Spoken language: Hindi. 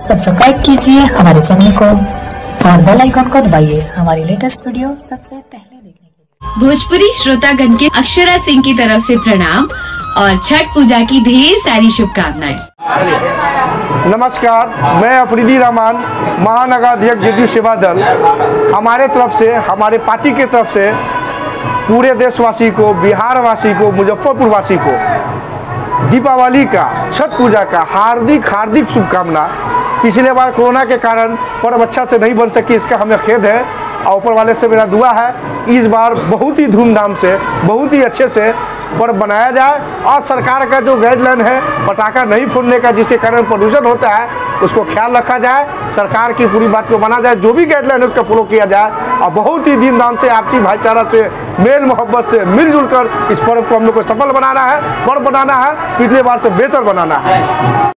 सब्सक्राइब कीजिए हमारे चैनल को और बेल आइकन को दबाइए हमारी लेटेस्ट वीडियो सबसे पहले देखने के लिए। भोजपुरी श्रोतागण के अक्षरा सिंह की तरफ से प्रणाम और छठ पूजा की ढेर सारी शुभकामनाएं। नमस्कार, मैं अफरीदी रहमान, महानगराध्यक्ष जेडीयू सेवा दल। हमारे तरफ से, हमारे पार्टी के तरफ से पूरे देशवासी को, बिहार वासी को, मुजफ्फरपुर वासी को दीपावली का, छठ पूजा का हार्दिक शुभकामना। पिछले बार कोरोना के कारण पर्व अच्छा से नहीं बन सकी, इसका हमें खेद है और ऊपर वाले से मेरा दुआ है इस बार बहुत ही धूमधाम से, बहुत ही अच्छे से पर्व बनाया जाए। और सरकार का जो गाइडलाइन है पटाखा नहीं फोड़ने का, जिसके कारण प्रदूषण होता है, उसको ख्याल रखा जाए। सरकार की पूरी बात को माना जाए, जो भी गाइडलाइन है उसका फॉलो किया जाए और बहुत ही धूमधाम से, आपसी भाईचारा से, मेल मोहब्बत से मिलजुल कर इस पर्व को हम लोग को सफल बनाना है, पर्व बनाना है, पिछले बार से बेहतर बनाना है।